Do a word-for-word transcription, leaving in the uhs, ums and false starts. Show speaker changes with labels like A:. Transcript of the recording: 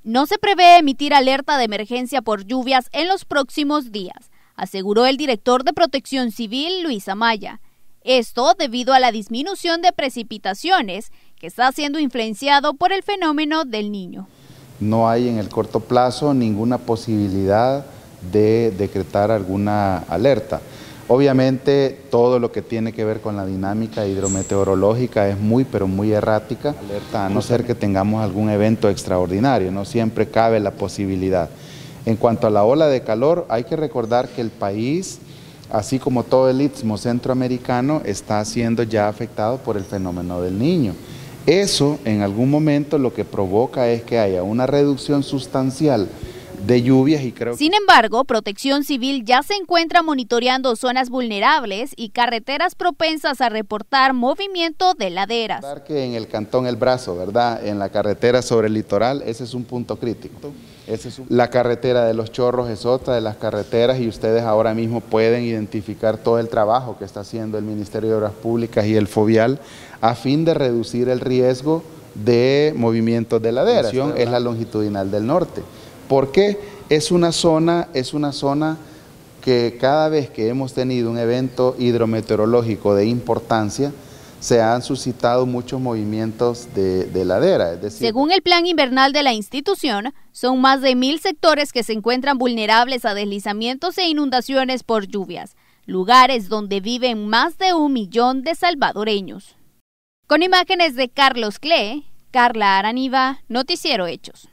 A: No se prevé emitir alerta de emergencia por lluvias en los próximos días, aseguró el director de Protección Civil, Luis Amaya. Esto debido a la disminución de precipitaciones que está siendo influenciado por el fenómeno del Niño.
B: No hay en el corto plazo ninguna posibilidad de decretar alguna alerta. Obviamente todo lo que tiene que ver con la dinámica hidrometeorológica es muy pero muy errática, alerta a no ser que tengamos algún evento extraordinario, no siempre cabe la posibilidad. En cuanto a la ola de calor, hay que recordar que el país, así como todo el istmo centroamericano, está siendo ya afectado por el fenómeno del Niño. Eso en algún momento lo que provoca es que haya una reducción sustancial de lluvias y creo
A: Sin embargo, Protección Civil ya se encuentra monitoreando zonas vulnerables y carreteras propensas a reportar movimiento de laderas.
B: Que en el cantón El Brazo, ¿verdad? En la carretera sobre el litoral, ese es un punto crítico. Ese es un... La carretera de Los Chorros es otra de las carreteras y ustedes ahora mismo pueden identificar todo el trabajo que está haciendo el Ministerio de Obras Públicas y el Fovial a fin de reducir el riesgo de movimientos de laderas. Es la longitudinal del norte. ¿Por qué? Es una zona, es una zona que cada vez que hemos tenido un evento hidrometeorológico de importancia, se han suscitado muchos movimientos de, de ladera. Es decir,
A: según el plan invernal de la institución, son más de mil sectores que se encuentran vulnerables a deslizamientos e inundaciones por lluvias, lugares donde viven más de un millón de salvadoreños. Con imágenes de Carlos Clee, Carla Araniva, Noticiero Hechos.